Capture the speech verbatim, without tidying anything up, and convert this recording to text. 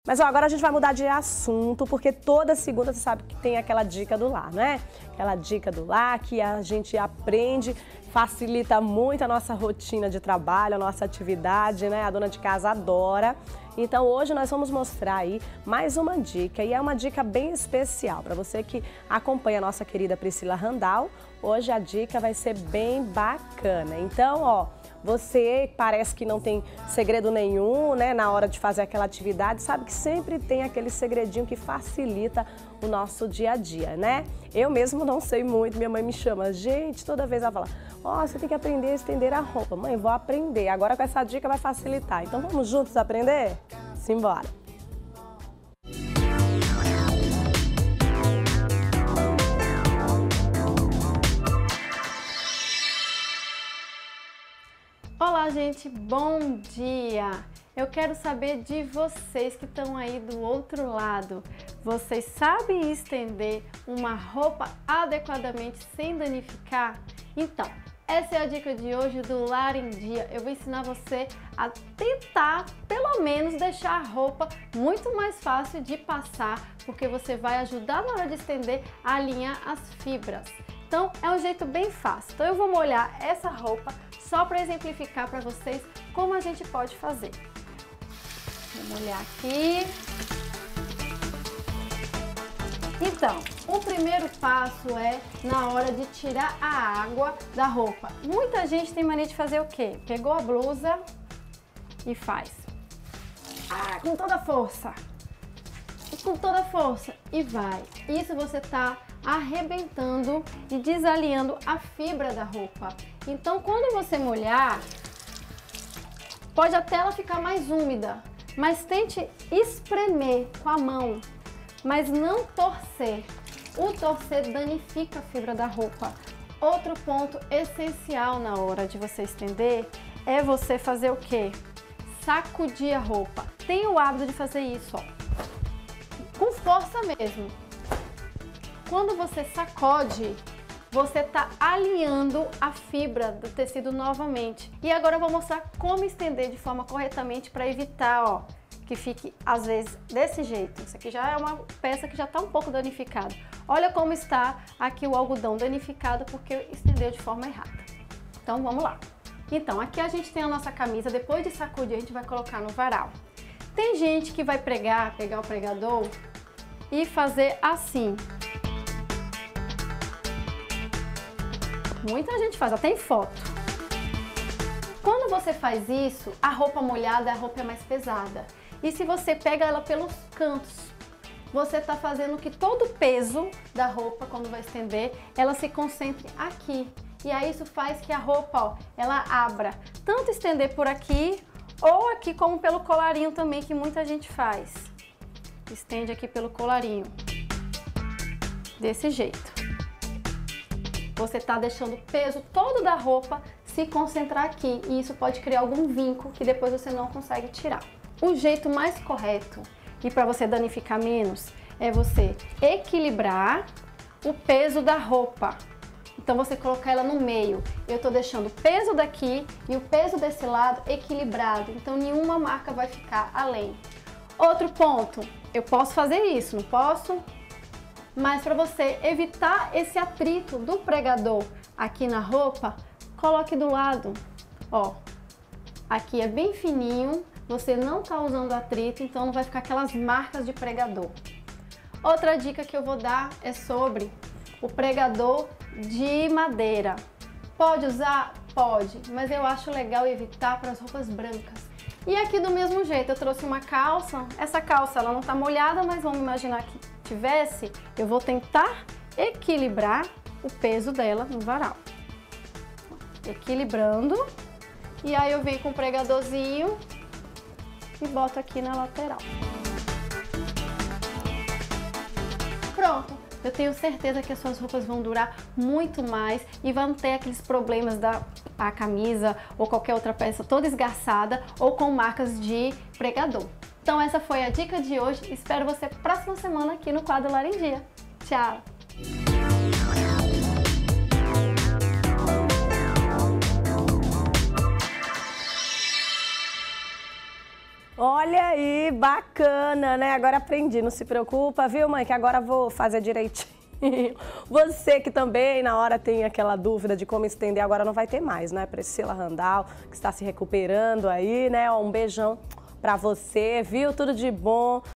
Mas ó, agora a gente vai mudar de assunto, porque toda segunda você sabe que tem aquela dica do lar, né? Aquela dica do lar que a gente aprende, facilita muito a nossa rotina de trabalho, a nossa atividade, né? A dona de casa adora. Então hoje nós vamos mostrar aí mais uma dica, e é uma dica bem especial para você que acompanha a nossa querida Priscila Randal. Hoje a dica vai ser bem bacana. Então, ó, você parece que não tem segredo nenhum, né, na hora de fazer aquela atividade, sabe que sempre tem aquele segredinho que facilita o nosso dia a dia, né? Eu mesmo não sei muito, minha mãe me chama, gente, toda vez ela fala, ó, oh, você tem que aprender a estender a roupa. Mãe, vou aprender, agora com essa dica vai facilitar. Então vamos juntos aprender? Simbora! Olá, gente, bom dia! Eu quero saber de vocês que estão aí do outro lado. Vocês sabem estender uma roupa adequadamente sem danificar? Então, essa é a dica de hoje do Lar em Dia. Eu vou ensinar você a tentar, pelo menos, deixar a roupa muito mais fácil de passar, porque você vai ajudar na hora de estender a alinhar as fibras. Então, é um jeito bem fácil. Então, eu vou molhar essa roupa só para exemplificar para vocês como a gente pode fazer. Vou molhar aqui. Então, o primeiro passo é na hora de tirar a água da roupa. Muita gente tem mania de fazer o quê? Pegou a blusa e faz. Ah, com toda a força. E com toda a força. E vai. Isso você tá arrebentando e desalinhando a fibra da roupa. Então, quando você molhar, pode até ela ficar mais úmida, mas tente espremer com a mão, mas não torcer. O torcer danifica a fibra da roupa. Outro ponto essencial na hora de você estender é você fazer o quê? Sacudir a roupa. Tenha o hábito de fazer isso, ó, com força mesmo. Quando você sacode, você está alinhando a fibra do tecido novamente. E agora eu vou mostrar como estender de forma corretamente para evitar, ó, que fique às vezes desse jeito. Isso aqui já é uma peça que já está um pouco danificada. Olha como está aqui o algodão danificado porque estendeu de forma errada. Então vamos lá. Então aqui a gente tem a nossa camisa. Depois de sacudir a gente vai colocar no varal. Tem gente que vai pregar, pegar o pregador e fazer assim. Muita gente faz, até em foto. Quando você faz isso, a roupa molhada, a roupa é mais pesada. E se você pega ela pelos cantos, você está fazendo que todo o peso da roupa, quando vai estender, ela se concentre aqui. E aí isso faz que a roupa, ó, ela abra. Tanto estender por aqui, ou aqui como pelo colarinho também, que muita gente faz. Estende aqui pelo colarinho. Desse jeito. Você está deixando o peso todo da roupa se concentrar aqui e isso pode criar algum vinco que depois você não consegue tirar. O jeito mais correto e para você danificar menos é você equilibrar o peso da roupa. Então você colocar ela no meio. Eu estou deixando o peso daqui e o peso desse lado equilibrado, então nenhuma marca vai ficar além. Outro ponto, eu posso fazer isso, não posso? Mas para você evitar esse atrito do pregador aqui na roupa, coloque do lado, ó, aqui é bem fininho, você não tá usando atrito, então não vai ficar aquelas marcas de pregador. Outra dica que eu vou dar é sobre o pregador de madeira. Pode usar? Pode, mas eu acho legal evitar para as roupas brancas. E aqui do mesmo jeito, eu trouxe uma calça, essa calça ela não tá molhada, mas vamos imaginar que tivesse, eu vou tentar equilibrar o peso dela no varal. Equilibrando. E aí eu venho com o pregadorzinho e boto aqui na lateral. Pronto. Eu tenho certeza que as suas roupas vão durar muito mais e vão ter aqueles problemas da a camisa ou qualquer outra peça toda esgarçada ou com marcas de pregador. Então essa foi a dica de hoje. Espero você próxima semana aqui no quadro Lar em Dia. Tchau! Olha aí, bacana, né? Agora aprendi, não se preocupa, viu, mãe? Que agora vou fazer direitinho. Você que também na hora tem aquela dúvida de como estender, agora não vai ter mais, né? Priscila Randal, que está se recuperando aí, né? Um beijão pra você, viu? Tudo de bom.